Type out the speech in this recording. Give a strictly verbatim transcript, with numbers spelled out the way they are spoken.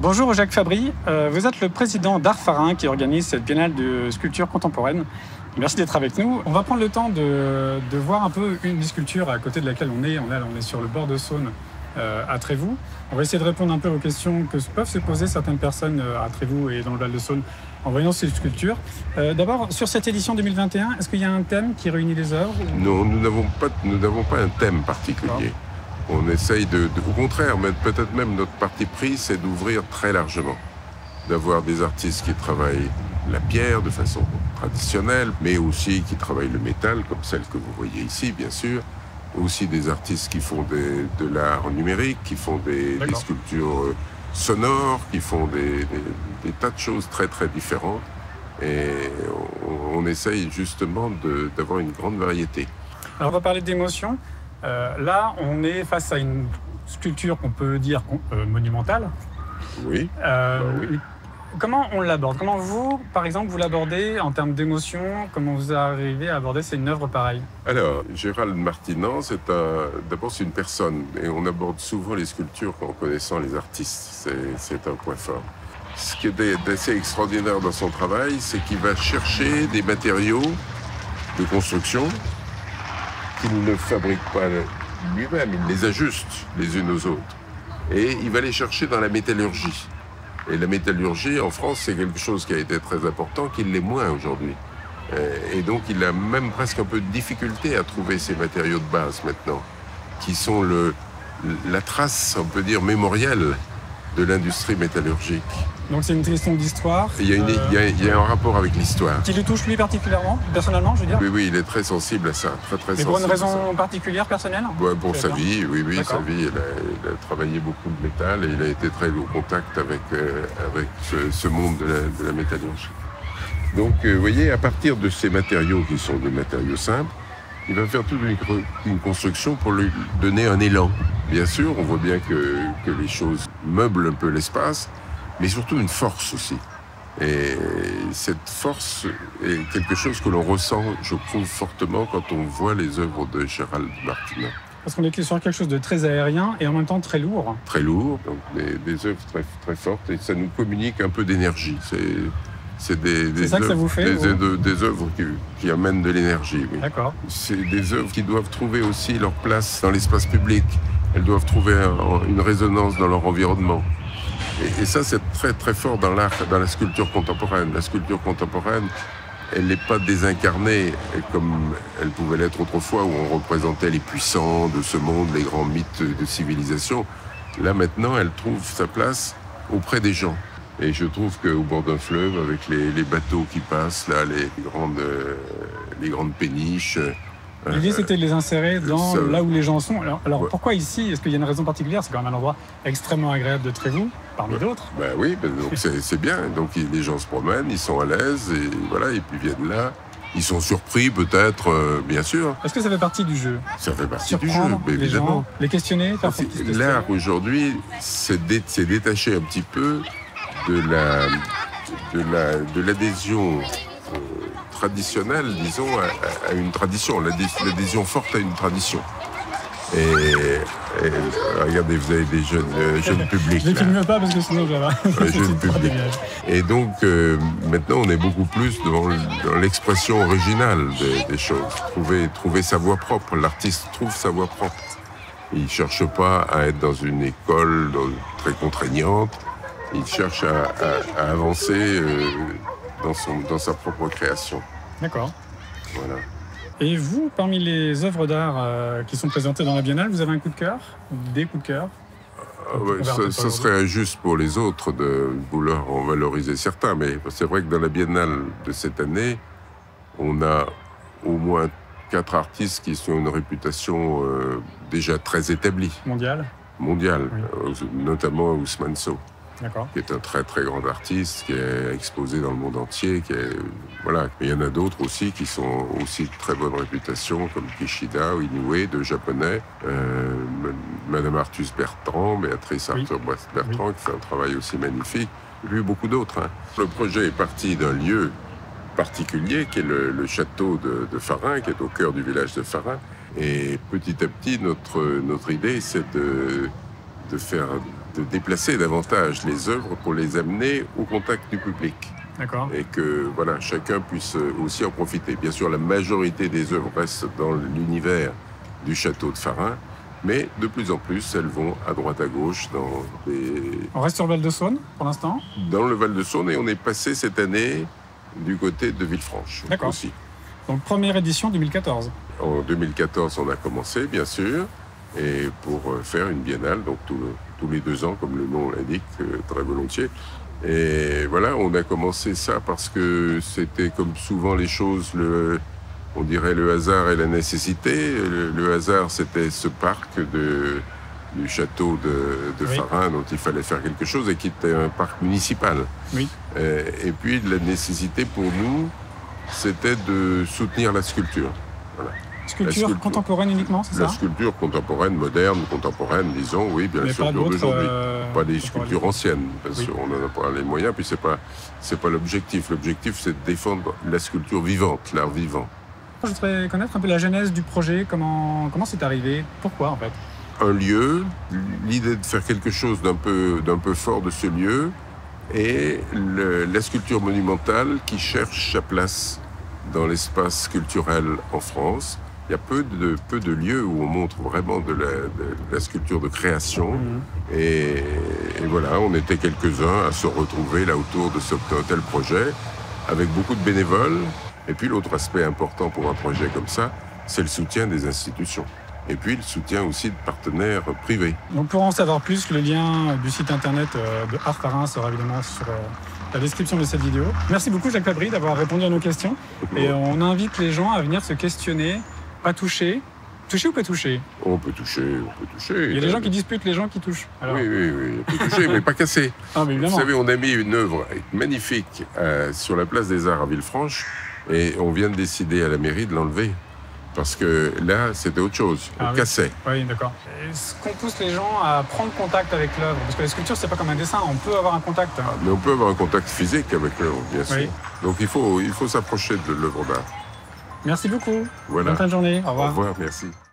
Bonjour Jacques Fabry, euh, vous êtes le président d'Art Farin qui organise cette biennale de sculpture contemporaine. Merci d'être avec nous. On va prendre le temps de, de voir un peu une des sculptures à côté de laquelle on est. On est, on est sur le bord de Saône euh, à Trévoux. On va essayer de répondre un peu aux questions que peuvent se poser certaines personnes à Trévoux et dans le Val de Saône en voyant ces sculptures. Euh, D'abord, sur cette édition deux mille vingt et un, est-ce qu'il y a un thème qui réunit les œuvres ou... Non, nous n'avons pas, nous n'avons pas un thème particulier. On essaye de, de, au contraire, mais peut-être même notre parti pris, c'est d'ouvrir très largement, d'avoir des artistes qui travaillent la pierre de façon traditionnelle, mais aussi qui travaillent le métal, comme celle que vous voyez ici, bien sûr. Aussi des artistes qui font des, de l'art numérique, qui font des, des sculptures sonores, qui font des, des, des tas de choses très très différentes. Et on, on essaye justement d'avoir une grande variété. Alors on va parler d'émotion. Euh, là, on est face à une sculpture qu'on peut dire euh, monumentale. Oui. Euh, bah oui. Comment on l'aborde? Comment vous, par exemple, vous l'abordez en termes d'émotion? Comment vous arrivez à aborder c'est une œuvre pareille? Alors, Gérald Martinand, c'est un, d'abord c'est une personne, et on aborde souvent les sculptures en connaissant les artistes. C'est un point fort. Ce qui est d'assez extraordinaire dans son travail, c'est qu'il va chercher des matériaux de construction qu'il ne fabrique pas lui-même, il les ajuste les unes aux autres. Et il va les chercher dans la métallurgie. Et la métallurgie, en France, c'est quelque chose qui a été très important, qui l'est moins aujourd'hui. Et donc, il a même presque un peu de difficulté à trouver ces matériaux de base maintenant, qui sont le, la trace, on peut dire, mémorielle de l'industrie métallurgique. Donc c'est une question d'histoire. Il y a, une, euh, il y a, il y a un rapport avec l'histoire. Qui le touche lui particulièrement, personnellement, je veux dire? Oui, oui, il est très sensible à ça, très très Mais pour une raison particulière, personnelle? Ouais, pour sa vie, oui, oui, sa vie. Il a, il a travaillé beaucoup de métal et il a été très au contact avec, euh, avec ce, ce monde de la, de la métallurgie. Donc, euh, vous voyez, à partir de ces matériaux qui sont des matériaux simples, il va faire toute une, une construction pour lui donner un élan. Bien sûr, on voit bien que, que les choses meublent un peu l'espace, mais surtout une force aussi. Et cette force est quelque chose que l'on ressent, je trouve, fortement quand on voit les œuvres de Gérald Martinand. Parce qu'on est sur quelque chose de très aérien et en même temps très lourd. Très lourd, donc des, des œuvres très, très fortes, et ça nous communique un peu d'énergie. C'est des, des, ça que ça vous fait, des, œuvres, des œuvres qui, qui amènent de l'énergie. Oui. D'accord. C'est des œuvres qui doivent trouver aussi leur place dans l'espace public. Elles doivent trouver un, une résonance dans leur environnement. Et, et ça, c'est très très fort dans l'art, dans la sculpture contemporaine. La sculpture contemporaine, elle n'est pas désincarnée comme elle pouvait l'être autrefois, où on représentait les puissants de ce monde, les grands mythes de civilisation. Là, maintenant, elle trouve sa place auprès des gens. Et je trouve qu'au bord d'un fleuve, avec les, les bateaux qui passent, là, les grandes, euh, les grandes péniches... L'idée, c'était de les insérer dans ça, là où les gens sont. Alors, alors ouais. Pourquoi ici? Est-ce qu'il y a une raison particulière? C'est quand même un endroit extrêmement agréable de Trévoux, parmi ouais. d'autres. Ben oui, ben donc c'est bien. Donc les gens se promènent, ils sont à l'aise, et voilà, et puis viennent là. Ils sont surpris, peut-être, euh, bien sûr. Est-ce que ça fait partie du jeu? Ça fait partie Surprendre du jeu, mais les évidemment. Gens, les questionner, faire l'art aujourd'hui, c'est dé, détaché un petit peu de la de la de l'adhésion euh, traditionnelle, disons, à, à une tradition, l'adhésion forte à une tradition. Et, et regardez, vous avez des jeunes, euh, jeunes publics. Je ne les filme pas parce que sinon je vais avoir jeunes publics. Et donc, euh, maintenant, on est beaucoup plus dans, dans l'expression originale des, des choses. Trouver, trouver sa voie propre. L'artiste trouve sa voie propre. Il ne cherche pas à être dans une école très contraignante. Il cherche à, à, à avancer euh, dans, son, dans sa propre création. D'accord. Voilà. Et vous, parmi les œuvres d'art euh, qui sont présentées dans la Biennale, vous avez un coup de cœur? Des coups de cœur? Ah ouais, ça, ça serait injuste pour les autres de vouloir en valoriser certains, mais c'est vrai que dans la Biennale de cette année, on a au moins quatre artistes qui ont une réputation euh, déjà très établie. Mondiale? Mondiale, oui. euh, notamment Ousmane Sow. qui est un très très grand artiste, qui est exposé dans le monde entier. Qui est, voilà. Mais il y en a d'autres aussi qui sont aussi de très bonne réputation, comme Kishida ou Inoue, deux japonais, euh, Madame Arthus Bertrand, Béatrice Arthur oui. Bertrand, oui. qui fait un travail aussi magnifique. Il y a eu beaucoup d'autres. Hein. Le projet est parti d'un lieu particulier, qui est le, le château de, de Farin, qui est au cœur du village de Farin. Et petit à petit, notre, notre idée, c'est de, de faire de déplacer davantage les œuvres pour les amener au contact du public. D'accord. Et que voilà, chacun puisse aussi en profiter. Bien sûr, la majorité des œuvres restent dans l'univers du château de Farin, mais de plus en plus, elles vont à droite à gauche dans des... On reste sur le Val-de-Saône pour l'instant? Dans le Val-de-Saône, et on est passé cette année du côté de Villefranche aussi. Donc première édition deux mille quatorze. En deux mille quatorze, on a commencé, bien sûr, et pour faire une biennale, donc tout, tous les deux ans, comme le nom l'indique, très volontiers. Et voilà, on a commencé ça parce que c'était comme souvent les choses, le, on dirait le hasard et la nécessité. Le, le hasard, c'était ce parc de, du château de, de oui. Farin dont il fallait faire quelque chose et qui était un parc municipal. Oui. Et, et puis la nécessité pour nous, c'était de soutenir la sculpture. Voilà. Sculpture, sculpture contemporaine uniquement, c'est ça? La sculpture contemporaine, moderne, contemporaine, disons, oui, bien mais sûr, d'aujourd'hui. Euh, pas des sculptures anciennes, parce oui. qu'on n'en a pas les moyens, puis c'est pas, c'est pas l'objectif. L'objectif, c'est de défendre la sculpture vivante, l'art vivant. Je voudrais connaître un peu la genèse du projet, comment, comment c'est arrivé, pourquoi en fait? Un lieu, l'idée de faire quelque chose d'un peu, d'un peu fort de ce lieu, et le, la sculpture monumentale qui cherche sa place dans l'espace culturel en France. Il y a peu de, peu de lieux où on montre vraiment de la, de la sculpture de création. Mmh. Et, et voilà, on était quelques-uns à se retrouver là autour de ce tel projet, avec beaucoup de bénévoles. Et puis l'autre aspect important pour un projet comme ça, c'est le soutien des institutions. Et puis le soutien aussi de partenaires privés. Donc pour en savoir plus, le lien du site internet de Art Farin sera évidemment sur la description de cette vidéo. Merci beaucoup Jacques Fabry d'avoir répondu à nos questions. Et on invite les gens à venir se questionner, pas toucher. Toucher ou pas toucher? On peut toucher, on peut toucher. Il y a des gens qui disputent les gens qui touchent. Alors... Oui, oui, oui, on peut toucher, mais pas casser. Ah, mais vous savez, on a mis une œuvre magnifique euh, sur la place des Arts à Villefranche et on vient de décider à la mairie de l'enlever. Parce que là, c'était autre chose. On ah, cassait. Oui, oui d'accord. Est-ce qu'on pousse les gens à prendre contact avec l'œuvre? Parce que la sculpture, c'est pas comme un dessin, on peut avoir un contact. Ah, mais on peut avoir un contact physique avec l'œuvre, bien sûr. Oui. Donc il faut, il faut s'approcher de l'œuvre d'art. Merci beaucoup. Voilà. Bonne fin de journée. Au revoir. Au revoir, merci.